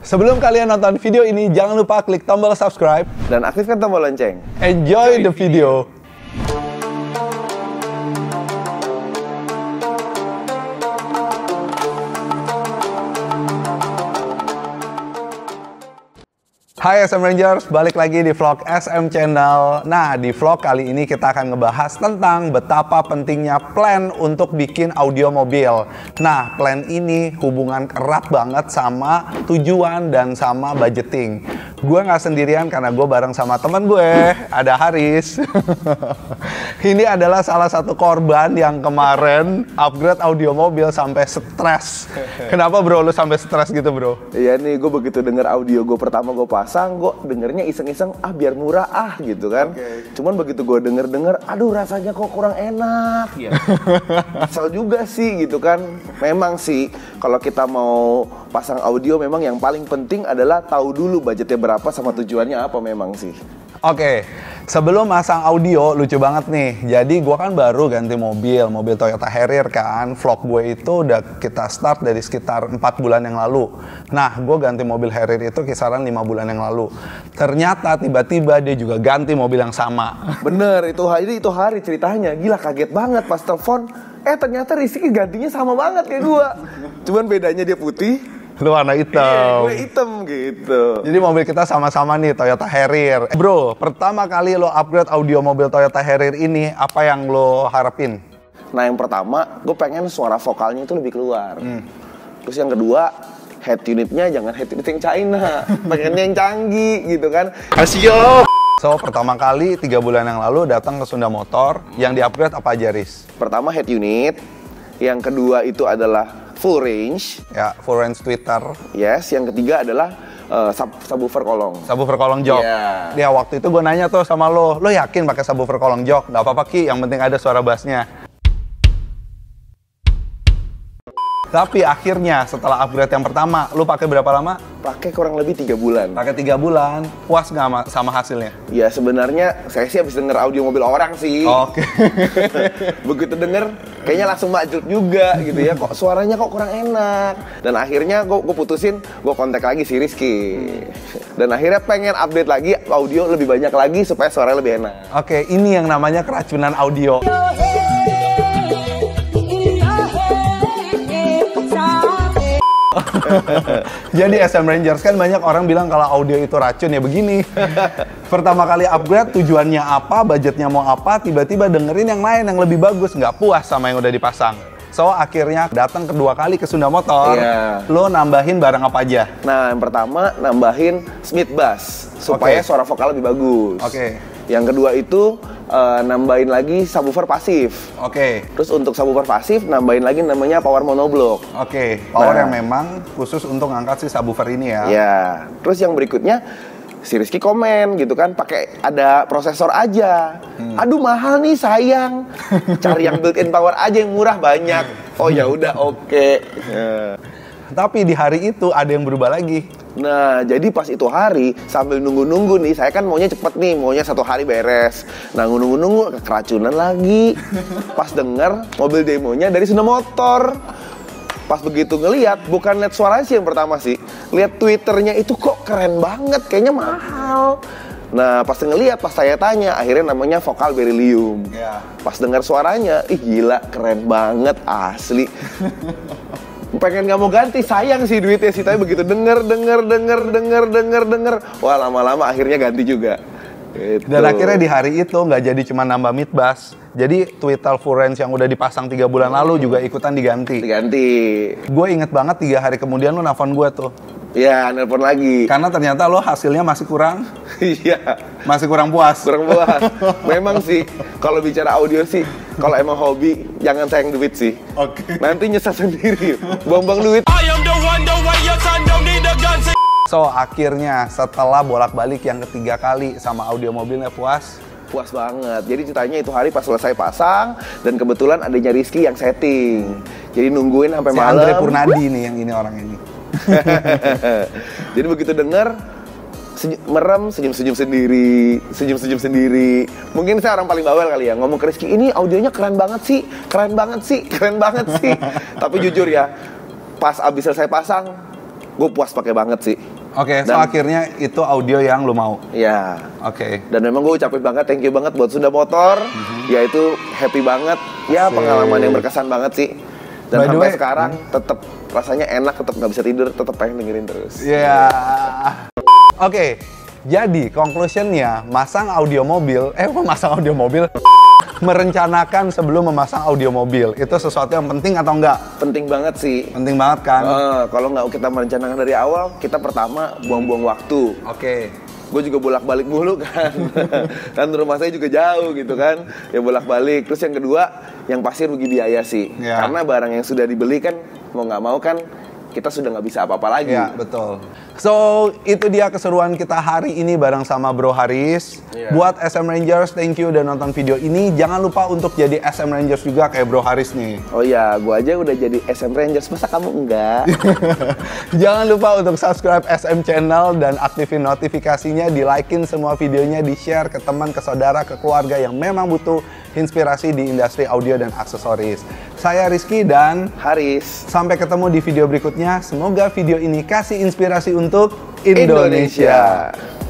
Sebelum kalian nonton video ini, jangan lupa klik tombol subscribe dan aktifkan tombol lonceng. Enjoy the video. Hai SM Rangers, balik lagi di vlog SM Channel. Nah, di vlog kali ini kita akan ngebahas tentang betapa pentingnya plan untuk bikin audio mobil. Nah, plan ini hubungan erat banget sama tujuan dan sama budgeting. Gue nggak sendirian karena gue bareng sama temen gue, ada Haris. Ini adalah salah satu korban yang kemarin upgrade audio mobil sampai stres. Kenapa bro, lu sampai stres gitu bro? Iya nih, gue begitu denger audio gue pertama gue pasang, gue dengernya iseng-iseng, biar murah gitu kan. Cuman begitu gue denger, aduh rasanya kok kurang enak. Kesel juga sih gitu kan. Memang sih kalau kita mau pasang audio memang yang paling penting adalah tahu dulu budgetnya berapa sama tujuannya apa memang sih. Oke, sebelum masang audio, lucu banget nih. Jadi gue kan baru ganti mobil Toyota Harrier kan. Vlog gue itu udah kita start dari sekitar 4 bulan yang lalu. Nah, gue ganti mobil Harrier itu kisaran 5 bulan yang lalu. Ternyata tiba-tiba dia juga ganti mobil yang sama. Bener, itu hari ceritanya. Gila, kaget banget pas telepon. Ternyata Rizky gantinya sama banget kayak gue. Cuman bedanya dia putih, lu warna hitam. Gue hitam gitu. Jadi mobil kita sama-sama nih Toyota Harrier. Bro, pertama kali lo upgrade audio mobil Toyota Harrier ini, apa yang lo harapin? Nah, yang pertama, gue pengen suara vokalnya itu lebih keluar. Terus yang kedua, head unitnya jangan head unit yang China. Pengennya yang canggih gitu kan. Kasih. So, pertama kali 3 bulan yang lalu datang ke Sunda Motor, yang di-upgrade apa aja, Riz? Pertama head unit, yang kedua itu adalah full range. Ya, full range tweeter. Yes, yang ketiga adalah subwoofer kolong. Subwoofer kolong jok. Yeah. Ya, waktu itu gue nanya tuh sama lo yakin pakai subwoofer kolong jok? Gak apa-apa Ki, yang penting ada suara bassnya. Tapi akhirnya setelah upgrade yang pertama, lu pakai berapa lama? Pakai kurang lebih 3 bulan. Pakai 3 bulan. Puas nggak sama hasilnya? Ya sebenarnya saya sih habis denger audio mobil orang sih. Oke. Begitu denger, kayaknya langsung makjub juga gitu ya. Kok suaranya kok kurang enak. Dan akhirnya gue putusin, gue kontak lagi si Rizky. Dan akhirnya pengen update lagi audio lebih banyak lagi supaya suaranya lebih enak. Oke, ini yang namanya keracunan audio. Jadi SM Rangers kan banyak orang bilang kalau audio itu racun ya begini. Pertama kali upgrade tujuannya apa, budgetnya mau apa, tiba-tiba dengerin yang lain yang lebih bagus, nggak puas sama yang udah dipasang. So akhirnya datang kedua kali ke Sunda Motor, lo nambahin barang apa aja? Nah yang pertama nambahin Smith Bass supaya suara vokal lebih bagus. Yang kedua itu nambahin lagi subwoofer pasif. Terus untuk subwoofer pasif nambahin lagi namanya power monoblock. Power yang memang khusus untuk ngangkat si subwoofer ini ya. Ya. Terus yang berikutnya si Rizky komen gitu kan, pakai ada prosesor aja. Aduh mahal nih sayang. Cari yang built-in power aja yang murah banyak. Oh ya udah oke. Tapi di hari itu ada yang berubah lagi. Nah, jadi pas itu hari sambil nunggu-nunggu nih, saya kan maunya cepet nih, maunya 1 hari beres. Nah, nunggu-nunggu keracunan lagi. Pas denger mobil demonya dari Sunda Motor. Pas begitu ngeliat, bukan liat suaranya sih yang pertama sih, lihat Twitternya itu kok keren banget, kayaknya mahal. Nah, pas ngeliat, pas saya tanya, akhirnya namanya vokal beryllium. Pas denger suaranya, ih gila, keren banget, asli. Pengen nggak mau ganti, sayang sih duitnya sih, tapi begitu denger, wah lama-lama akhirnya ganti juga. Gitu. Dan akhirnya di hari itu nggak jadi cuma nambah mid bass, jadi Twitter full range yang udah dipasang 3 bulan lalu juga ikutan diganti. Gue inget banget 3 hari kemudian lo nelfon gue tuh. Iya, nelpon lagi. Karena ternyata lo hasilnya masih kurang. Iya. Masih kurang puas. Memang sih, kalau bicara audio sih, kalau emang hobi, jangan sayang duit sih. Nanti nyesel sendiri, buang-buang duit. So, akhirnya setelah bolak-balik yang ketiga kali sama audio mobilnya puas? Puas banget. Jadi ceritanya itu hari pas selesai pasang, dan kebetulan adanya Rizky yang setting. Jadi nungguin sampai malam. Si Andre Purnadi nih yang ini orang ini. Jadi begitu denger, merem, senyum-senyum sendiri. Mungkin saya orang paling bawel kali ya, ngomong ke Rizky, ini audionya keren banget sih. Tapi jujur ya, pas abis selesai pasang, gue puas pakai banget sih. Oke, so akhirnya itu audio yang lu mau? Iya. Oke. Dan memang gue ucapin banget, thank you banget buat Sunda Motor. Ya itu happy banget. Ya pengalaman yang berkesan banget sih. Dan sampai sekarang tetap rasanya enak, tetap nggak bisa tidur, tetap pengen dengerin terus. Iya. Oke, jadi conclusionnya masang audio mobil, merencanakan sebelum memasang audio mobil itu sesuatu yang penting atau enggak? Penting banget sih. Penting banget kan? Kalau nggak kita merencanakan dari awal, kita pertama buang-buang waktu. Oke. Gue juga bolak-balik mulu kan. Kan rumah saya juga jauh gitu kan. Ya bolak-balik. Terus yang kedua, yang pasti rugi biaya sih. Yeah. Karena barang yang sudah dibeli kan, mau nggak mau kan, kita sudah nggak bisa apa-apa lagi. Ya, betul. So, itu dia keseruan kita hari ini bareng sama Bro Haris. Yeah. Buat SM Rangers, thank you udah nonton video ini. Jangan lupa untuk jadi SM Rangers juga kayak Bro Haris nih. Oh iya, gua aja udah jadi SM Rangers, masa kamu enggak? Jangan lupa untuk subscribe SM Channel dan aktifin notifikasinya, di-like-in semua videonya, di-share ke teman, ke saudara, ke keluarga yang memang butuh inspirasi di industri audio dan aksesoris. Saya Rizky dan Haris. Sampai ketemu di video berikutnya. Semoga video ini kasih inspirasi untuk Indonesia.